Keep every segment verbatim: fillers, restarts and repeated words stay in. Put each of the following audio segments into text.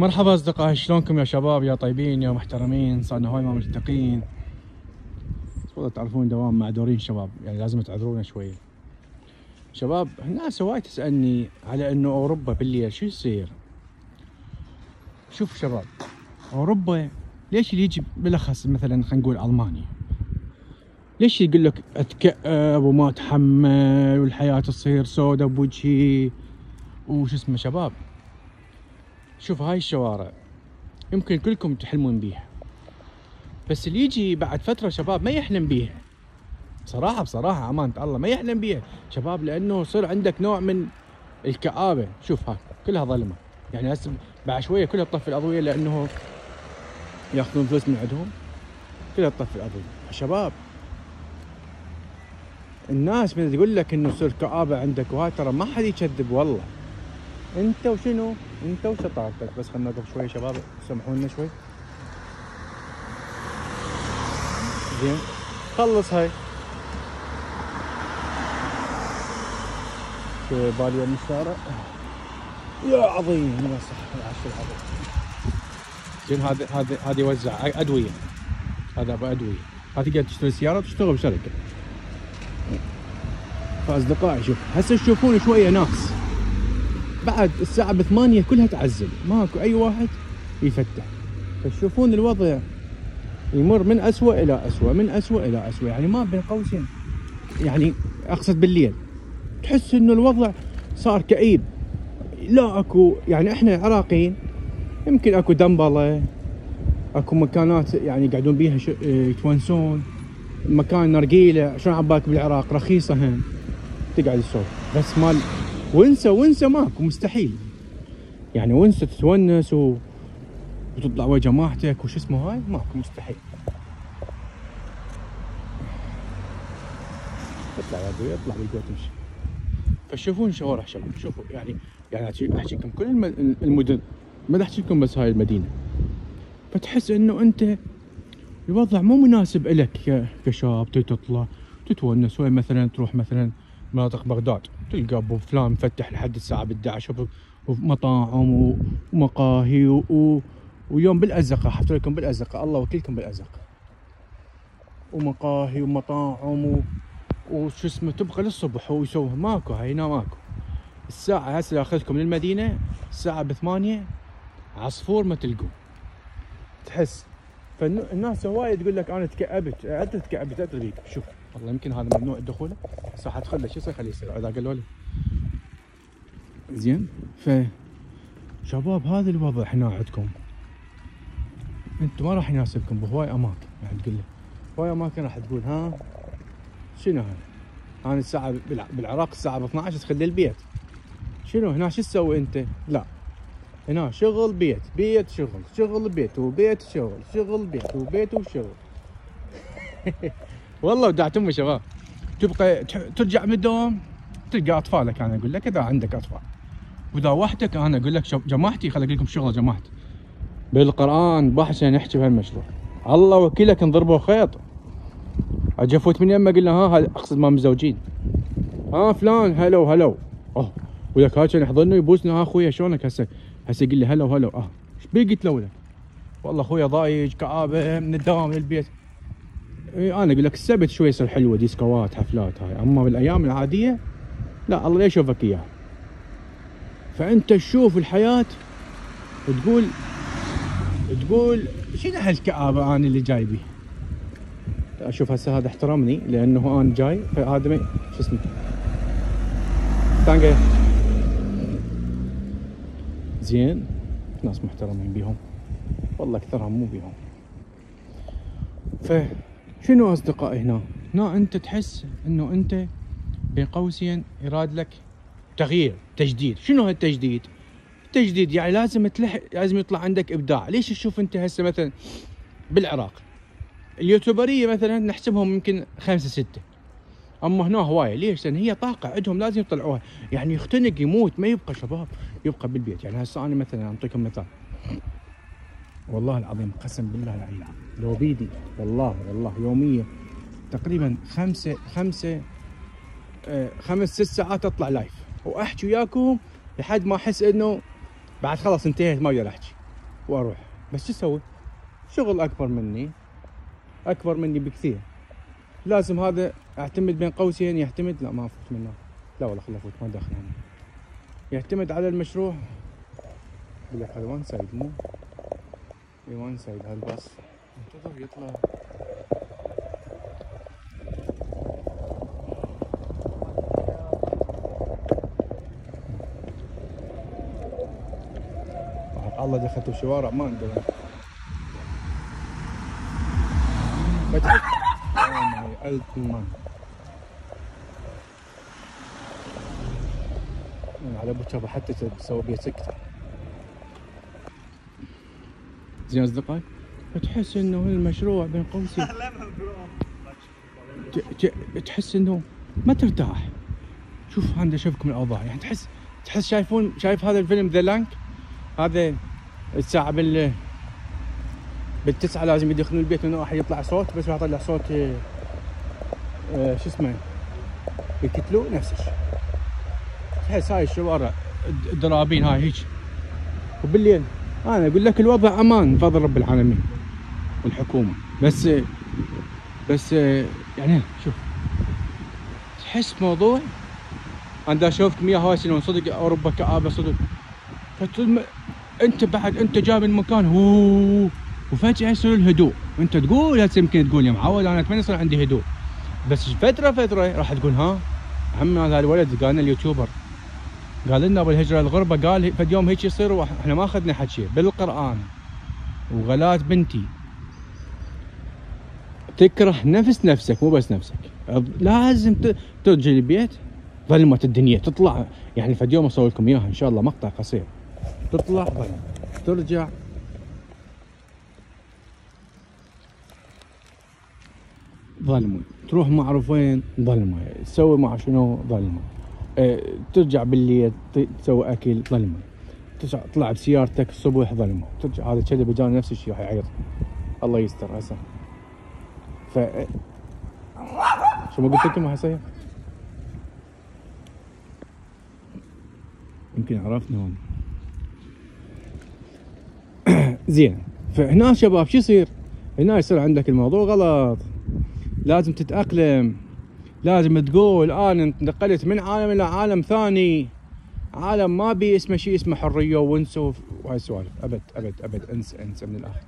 مرحبا اصدقائي، شلونكم يا شباب؟ يا طيبين يا محترمين؟ صارنا هواي ما ملتقين. والله تعرفون دوام معذورين شباب، يعني لازم تعذرونا شويه شباب. الناس هواي تسالني على انه اوروبا بالليل شو يصير. شوف شباب، اوروبا ليش اللي يجي بالاخص مثلا خلينا نقول المانيا، ليش يقول لك اتكئب وما اتحمل والحياه تصير سودة بوجهي وش اسمه شباب؟ شوف هاي الشوارع يمكن كلكم تحلمون بيها، بس اللي يجي بعد فترة شباب ما يحلم بيها. بصراحة بصراحة أمانة الله ما يحلم بيها شباب، لأنه يصير عندك نوع من الكآبة. شوف هاي كلها ظلمة، يعني هسه بعد شوية كلها تطفي الأضوية لأنه ياخذون فلوس من عندهم، كلها تطفي الأضوية. شباب الناس من تقول لك إنه يصير كآبة عندك وهاي، ترى ما حد يكذب والله. أنت وشنو؟ أنت وشطارتك. بس خلنا نوقف شوي شباب، سامحونا شوي. زين خلص هاي شوي بالي من الشارع. يا عظيم يا صح العش العظيم. زين هذا هذا هذا يوزع ادويه، هذا ابو ادويه. هذا تقدر تشتري سياره وتشتغل بشركه. فاصدقائي شوف هسه تشوفون شويه ناس بعد الساعه بثمانية كلها تعزل، ماكو اي واحد يفتح. فتشوفون الوضع يمر من أسوأ إلى أسوأ، من أسوأ إلى أسوأ، يعني ما بين قوسين، يعني أقصد بالليل تحس إنه الوضع صار كئيب. لا أكو يعني إحنا العراقيين يمكن أكو دنبلة، أكو مكانات يعني يقعدون بيها يتونسون، مكان نرجيلة شلون عبالك بالعراق رخيصة هم تقعد الصوت، بس مال ونسة ونسة ماكو، مستحيل. يعني ونسة تتونس و... وتطلع ويا جماعتك وش اسمه هاي، ماكو، مستحيل. اطلع يا ابوي اطلع بالقوة تمشي. فشوفون شوارع شباب، شوفوا يعني يعني احكي لكم كل المدن، ما احكي لكم بس هاي المدينة. فتحس انه انت الوضع مو مناسب لك كشاب تطلع تتونس، وين مثلا تروح مثلا مناطق بغداد تلقى ابو فلان مفتح لحد الساعة احد عشر ومطاعم ومقاهي و... و... ويوم بالازقة، حفظ لكم بالازقة، الله وكيلكم بالازقة، ومقاهي ومطاعم و... وشو اسمه تبقى للصبح ويسوي. ماكو هاي هنا ماكو. الساعة هسه ياخذكم للمدينة الساعة بثمانية عصفور ما تلقون تحس. فالناس هواي تقول لك انا تكأبت، انت تكأبت ادري بيك. شوف والله يمكن هذا ممنوع الدخول، بس راح ادخل له شو يصير خليه يصير اذا قالوا لي. زين ف شباب هذا الوضع هنا عندكم انتم ما راح يناسبكم بهواي اماكن. راح تقول لي هواي اماكن راح تقول ها شنو هذا؟ انا الساعة بالعراق الساعة ب اثنعش ادخل للبيت، شنو هنا شو تسوي انت؟ لا هنا شغل بيت بيت شغل، شغل بيت وبيت شغل، شغل بيت وبيت وشغل. والله ودعت امي شباب. تبقى ترجع من الدوام تلقى اطفالك، انا اقول لك اذا عندك اطفال، واذا وحدك انا اقول لك جماعتي خلق لكم شغل جماعتي. بالقران بحث نحكي بهالمشروع، الله وكيلك نضربوا خيط. اجي افوت من يمه اقول له ها هذا اقصد ما مزوجين، ها فلان هلو هلو اه ولك هاي كان يحضني ويبوسني، ها اخويا شلونك هسه هسه يقول لي هلو هلو اه ايش بيك؟ قلت له والله اخويا ضايج كآبه من الدوام للبيت. اي انا اقول لك السبت شوي يصير حلوه ديسكوات حفلات هاي، اما بالايام العاديه لا الله لا يشوفك اياها. فانت تشوف الحياه وتقول تقول شنو هالكآبه انا اللي جاي بيه. اشوف هسه هذا احترمني لانه انا جاي، فهذا شو اسمه تانجي. زين ناس محترمين بيهم والله اكثرهم مو بيهم. فشنو اصدقائي هنا هنا انت تحس انه انت بين قوسين يراد لك تغيير تجديد. شنو هالتجديد؟ تجديد يعني لازم تلح لازم يطلع عندك ابداع. ليش تشوف انت هسه مثلا بالعراق اليوتيوبريه مثلا نحسبهم يمكن خمسة ستة، اما هنا هوايه. ليش؟ لان هي طاقه عندهم لازم يطلعوها، يعني يختنق يموت ما يبقى شباب، يبقى بالبيت. يعني هسه انا مثلا اعطيكم مثال والله العظيم قسم بالله العلي لو بيدي والله والله يوميا تقريبا خمسة خمسة آه خمس ست ساعات اطلع لايف واحكي وياكم لحد ما احس انه بعد خلاص انتهيت ما اقدر احكي. واروح. بس شو اسوي؟ شغل اكبر مني، اكبر مني بكثير، لازم هذا اعتمد بين قوسين يعتمد. لا ما افوت منه، لا والله خله افوت، ما داخل انا. يعتمد على المشروع. يقول لك هذا وان سايد، مو اي وان سايد هذا الباص. انتظر يطلع. الله دخلت بشوارع ما عندنا. فتحت ألف مان على ابو شباب حتى تسوي بيه سكتة. زين اصدقائي، فتحس انه المشروع بين قوسين تحس انه ما ترتاح. شوف عندي اشوفكم الاوضاع، يعني تحس تحس شايفون شايف هذا الفيلم ذا لانك، هذا الساعة بال بالتسعة لازم يدخلون البيت من واحد يطلع صوت، بس راح يطلع صوت اه اه شو اسمه يقتلوه نفس الشيء. تحس هاي الشوارع الدرابين هاي هيك. وبالليل انا اقول لك الوضع امان بفضل رب العالمين والحكومة، بس بس يعني شوف تحس موضوع انا اشوفكم اياه هاي سنون صدق اوروبا كآبة صدق. انت بعد انت جاي من مكان هو وفجأة يصير الهدوء، انت تقول هسه يمكن تقول يا معود انا اتمنى يصير عندي هدوء، بس فترة فترة راح تقول ها عمي هذا الولد قال لنا اليوتيوبر قال لنا بالهجرة الغربة، قال فد يوم هيك يصير واحنا ما اخذنا حكي بالقرآن وغلات بنتي. تكره نفس نفسك مو بس نفسك، لازم ترجع البيت ظلمة الدنيا تطلع. يعني فد يوم اصور لكم اياها ان شاء الله مقطع قصير، تطلع ظلمة ترجع ظلمة، تروح ما اعرف وين ظلمة، تسوي ما اعرف شنو ظلمة، اه ترجع بالليل تسوي اكل ظلمة، تطلع بسيارتك الصبح ظلمة، ترجع. هذا الكلب بجاني نفس الشيء راح يعيط الله يستر هسه. ف شو ما قلت لكم راح يصير؟ يمكن عرفنا هون. زين، فهنا شباب شو يصير؟ هنا يصير عندك الموضوع غلط، لازم تتأقلم، لازم تقول انا انتقلت من عالم الى عالم ثاني، عالم ما بي اسمه شيء اسمه حريه وانسى وهاي السوالف، ابد ابد ابد انسى انسى من الاخر.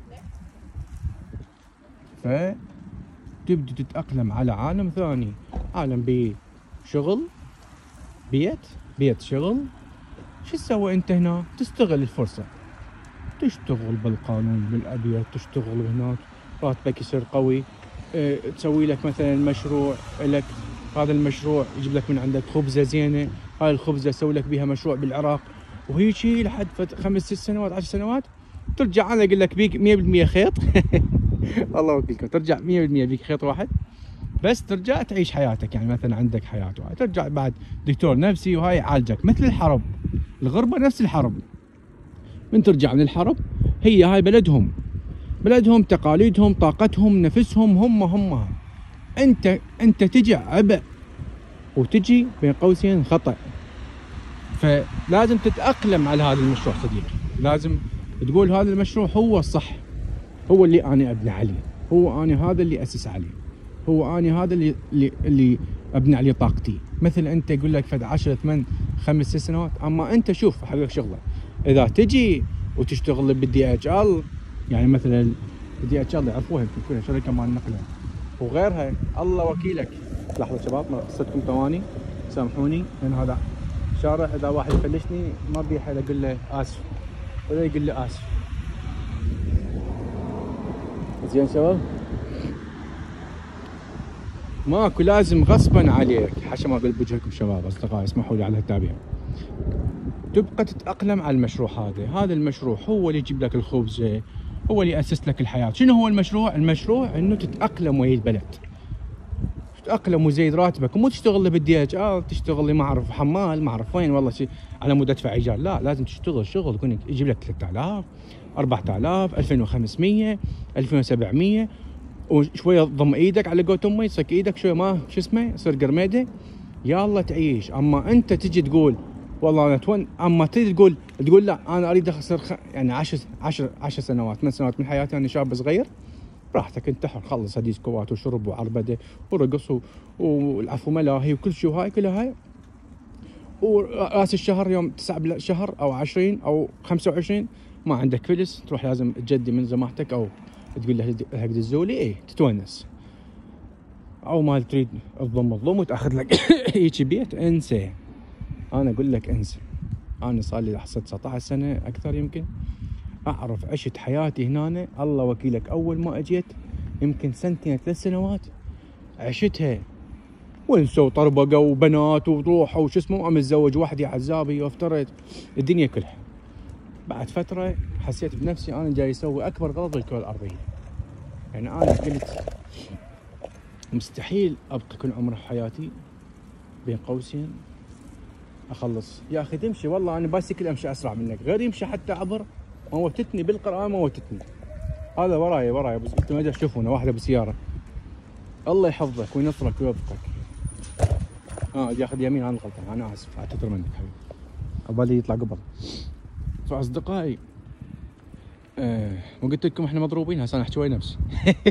فتبدي تتأقلم على عالم ثاني، عالم بشغل بيت بيت شغل. شو تسوي انت هنا؟ تستغل الفرصه، تشتغل بالقانون بالابيات، تشتغل هناك راتبك يصير قوي. اه تسوي لك مثلا مشروع لك، هذا المشروع يجيب لك من عندك خبزه زينه، هاي الخبزه سوي لك بها مشروع بالعراق، وهيجي لحد خمس ست سنوات عشر سنوات ترجع انا اقول لك بيك مية بالمية خيط الله وكيلكم، ترجع مية بالمية بيك خيط واحد بس ترجع تعيش حياتك. يعني مثلا عندك حياه وهاي ترجع بعد دكتور نفسي وهاي يعالجك. مثل الحرب، الغربه نفس الحرب، من ترجع من الحرب هي هاي بلدهم، بلدهم تقاليدهم طاقتهم نفسهم هم هم. انت انت تجي عبء وتجي بين قوسين خطأ. فلازم تتأقلم على هذا المشروع صديقي، لازم تقول هذا المشروع هو الصح، هو اللي انا ابني عليه، هو انا هذا اللي اسس عليه، هو انا هذا اللي اللي, اللي ابني عليه طاقتي. مثل انت يقول لك فد عشر ثمان خمس ست سنوات، اما انت شوف حقك شغله. اذا تجي وتشتغل بالدي اتش ال، يعني مثلا الدي اتش ال يعرفوها يمكن كلها شركه مال نقل وغيرها، الله وكيلك. لحظه شباب قصتكم ثواني سامحوني، لان هذا شارع اذا واحد يفلشني ما بيحل اقول له اسف ولا يقول له اسف. زين شباب، ماكو لازم غصبا عليك، حاشا ما اقول بوجهكم شباب اصدقائي اسمحوا لي على التعبير، تبقى تتأقلم على المشروع هذا. هذا المشروع هو اللي يجيب لك الخبزة، هو اللي يأسس لك الحياة. شنو هو المشروع؟ المشروع انه تتأقلم ويا البلد، تتأقلم وزيد راتبك، ومو تشتغل بالدي اتش ال، تشتغل لي ما اعرف حمال ما اعرف وين والله شيء على مود ادفع ايجار. لا، لازم تشتغل شغل يكون يجيب لك ثلاثة آلاف أربعة آلاف ألفين وخمسمية ألفين وسبعمية، وشويه ضم ايدك على قوت امي، يصك ايدك شويه ما شو اسمه يصير قرميده، يلا تعيش. اما انت تجي تقول والله انا تون اما تريد تقول تقول لا انا اريد اخسر خ... يعني عشر عشر عشر سنوات ثمان سنوات من حياتي انا شاب صغير، براحتك انت حر، خلص ديسكوات وشرب وعربده ورقص و... والعفو ملاهي وكل شيء هاي كلها هاي، وراس الشهر يوم تسعة شهر او عشرين او خمسة وعشرين ما عندك فلس تروح لازم تجدي من زماحتك او تقول له هك دزولي ايه تتونس، او ما تريد تضم الضم وتاخذ لك هيك بيت انسى. انا اقول لك انسى. انا صار لي لحظه تسعة عشر سنه اكثر يمكن اعرف عشت حياتي هنا، الله وكيلك اول ما اجيت يمكن سنتين ثلاث سنوات عشتها وانسوا طربقه وبنات وروحوا وش اسمه، وعم اتزوج وحدي عزابي وافترت الدنيا كلها. بعد فتره حسيت بنفسي انا جاي اسوي اكبر غلط بالكره الارضيه. يعني انا قلت مستحيل ابقى كل عمر حياتي بين قوسين اخلص. يا اخي تمشي والله انا بايسكل امشي اسرع منك، غير يمشي حتى عبر موتتني بالقرآن موتتني. هذا وراي وراي بس انتم ما تشوفونه واحده بالسياره. الله يحفظك وينصرك ويوفقك. اه ياخذ يمين انا غلطان، انا اسف اعتذر منك حبيبي، عبالي يطلع قبل. فاصدقائي آه وقلت لكم احنا مضروبين، هسه انا احكي ويا نفسي.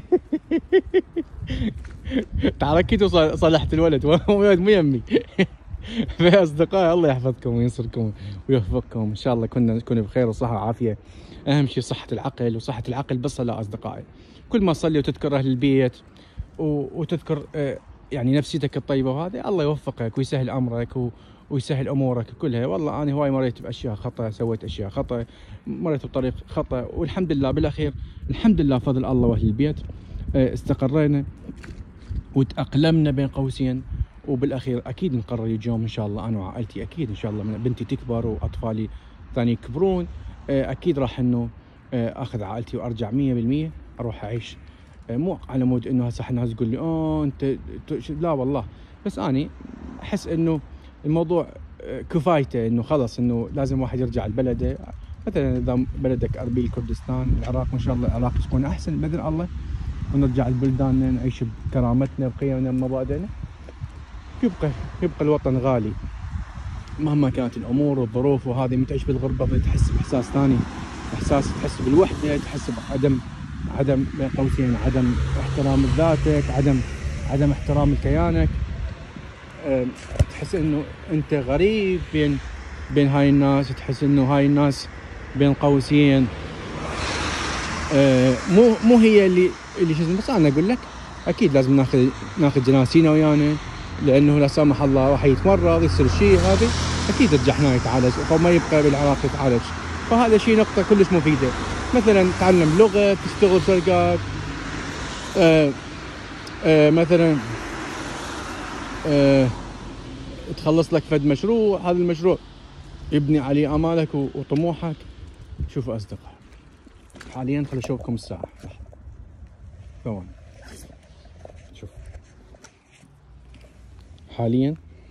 تعركت وصلحت الولد والولد مو يمي. فيا اصدقائي الله يحفظكم وينصركم ويوفقكم ان شاء الله، كنا نكون بخير وصحه وعافيه. اهم شيء صحه العقل، وصحه العقل بالصلاه اصدقائي. كل ما تصلي وتذكر اهل البيت وتذكر يعني نفسيتك الطيبه وهذا الله يوفقك ويسهل امرك ويسهل امورك كلها. والله انا هواي مريت باشياء خطا، سويت اشياء خطا، مريت بطريق خطا، والحمد لله بالاخير الحمد لله فضل الله واهل البيت استقرينا وتاقلمنا بين قوسين. وبالاخير اكيد نقرر يجي يوم ان شاء الله انا وعائلتي اكيد ان شاء الله من بنتي تكبر واطفالي ثاني يكبرون، اكيد راح انه اخذ عائلتي وارجع مية بالمية اروح اعيش. مو على مود انه هسه الناس تقول لي اه انت لا والله، بس اني احس انه الموضوع كفايته انه خلص انه لازم واحد يرجع لبلده. مثلا اذا بلدك اربيل كردستان العراق ان شاء الله العراق تكون احسن باذن الله، ونرجع لبلداننا نعيش بكرامتنا بقيمنا بمبادئنا. يبقى يبقى الوطن غالي مهما كانت الامور والظروف، وهذه من تعيش بالغربه تحس باحساس ثاني، احساس تحس بالوحده، تحس بعدم عدم بين قوسين عدم احترام ذاتك، عدم عدم احترام لكيانك، أه تحس انه انت غريب بين بين هاي الناس، تحس انه هاي الناس بين قوسين أه مو مو هي اللي اللي شو اسمه. بس انا اقول لك اكيد لازم ناخذ ناخذ جناسينا ويانا، لانه لا سمح الله راح يتمرض يصير شيء هذا اكيد يرجع هنا يتعالج، او ما يبقى بالعراق يتعالج. فهذا شيء نقطه كلش مفيده. مثلا تعلم لغه، تشتغل شركات، آه آه مثلا آه تخلص لك فد مشروع، هذا المشروع يبني عليه امالك وطموحك. شوفوا اصدقاء حاليا خليني اشوفكم الساعه ثواني. شوف حاليا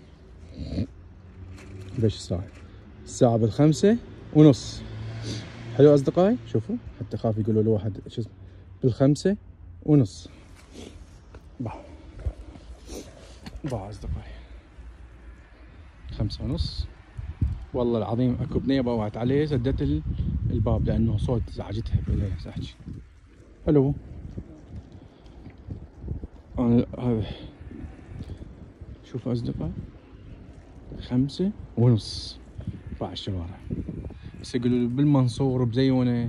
ليش الساعه الساعه بالخمسة ونص. حلو اصدقائي، شوفوا حتى خاف يقولوا له واحد شو اسمه بالخمسة ونص. باع باع اصدقائي خمسة ونص. والله العظيم اكو بنيه بوعت عليه سدت الباب لانه صوت زعجتها بالليل احكي. الو انا هذا شوفوا اصدقائي خمسة ونص باع الشوارع. بس يقولوا بالمنصور بزيونه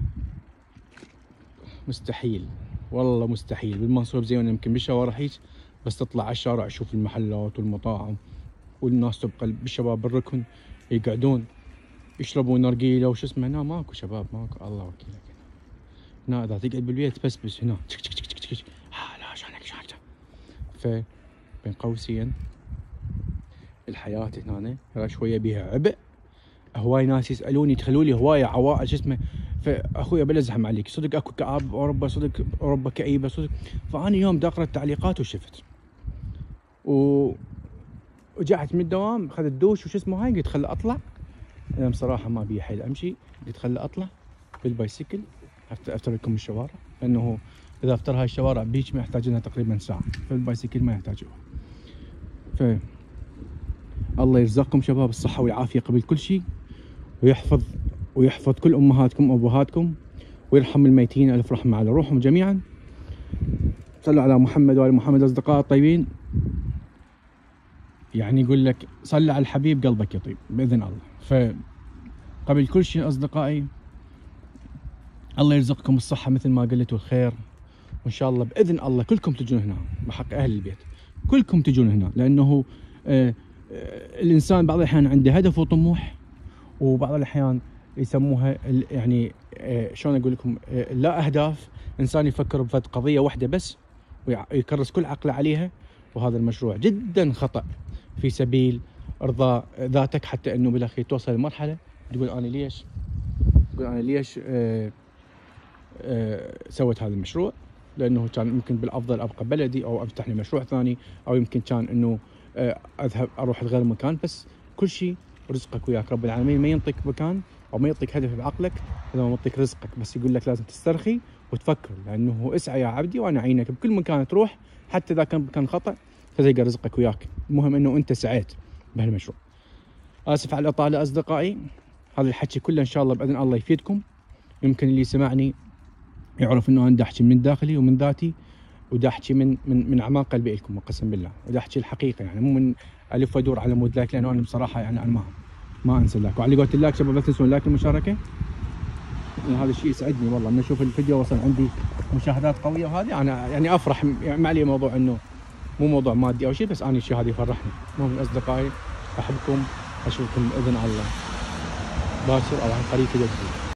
مستحيل، والله مستحيل. بالمنصور بزيونه يمكن بالشوارع هيك، بس تطلع على الشارع تشوف المحلات والمطاعم والناس تبقى بالشباب بالركن يقعدون يشربون نرجيله وش اسمه. هنا ماكو شباب، ماكو الله وكيلك. هنا اذا تقعد بالبيت بس بس هنا تك تك تك تك تك ها لا شلونك شلونك. ف بين قوسين الحياه هنا شويه بيها عبء. هواي ناس يسالوني يدخلوا لي هوايه عوائل شو اسمه، فاخويا بلا زحم عليك صدق اكو كآب اوروبا، صدق اوروبا كئيبه صدق. فاني يوم دا اقرا التعليقات وشفت و رجعت من الدوام اخذت دوش وش اسمه هاي، قلت خل اطلع. انا بصراحه ما بي حيل امشي، قلت خل اطلع بالبايسكل افتر لكم الشوارع، لانه اذا افتر هاي الشوارع بيج ما يحتاج لنا تقريبا ساعه، فالبايسكل ما يحتاجوها. ف الله يرزقكم شباب الصحة والعافية قبل كل شيء، ويحفظ ويحفظ كل أمهاتكم وأبوهاتكم، ويرحم الميتين ألف رحمة على روحهم جميعا. صلوا على محمد وآل محمد. أصدقاء الطيبين، يعني يقول لك صل على الحبيب قلبك يطيب بإذن الله. فقبل كل شيء أصدقائي، الله يرزقكم الصحة مثل ما قلت والخير، وإن شاء الله بإذن الله كلكم تجون هنا بحق أهل البيت، كلكم تجون هنا، لأنه آه آه الإنسان بعض الأحيان عنده هدف وطموح، وبعض الأحيان يسموها يعني آه شلون أقول لكم آه لا أهداف. إنسان يفكر بفد قضية واحدة بس ويكرس كل عقله عليها، وهذا المشروع جدا خطأ في سبيل إرضاء ذاتك، حتى أنه بالأخير توصل لمرحلة تقول أنا ليش تقول أنا ليش آه آه سويت هذا المشروع، لأنه كان يمكن بالأفضل أبقى بلدي أو أفتح لي مشروع ثاني، أو يمكن كان أنه آه أذهب أروح لغير مكان. بس كل شيء رزقك وياك رب العالمين، ما ينطيك مكان أو ما يعطيك هدف بعقلك إذا ما يعطيك رزقك، بس يقول لك لازم تسترخي وتفكر، لأنه اسعى يا عبدي وأنا أعينك بكل مكان تروح، حتى إذا كان مكان خطأ فتلقى رزقك وياك. المهم أنه أنت سعيت بهالمشروع. آسف على الإطالة أصدقائي، هذا الحكي كله إن شاء الله بإذن الله يفيدكم. يمكن اللي سمعني يعرف أنه أنا دا أحكي من داخلي ومن ذاتي، ودا أحكي من من من أعماق قلبي لكم قسم بالله، ودا أحكي الحقيقة، يعني مو من ألف وأدور على مود لايك، لأنه أنا بصراحة يعني أنا ما ما أنسى اللايك. وعلى قولة اللايك شباب لا تنسون اللايك والمشاركة، هذا الشيء يسعدني والله لما اشوف الفيديو وصل عندي مشاهدات قويه، وهذه انا يعني افرح. يعني ما علي موضوع انه مو موضوع مادي او شيء، بس انا الشيء هذا يفرحني. المهم اصدقائي احبكم، اشوفكم باذن الله باكر او عن قريب فيديو جديد.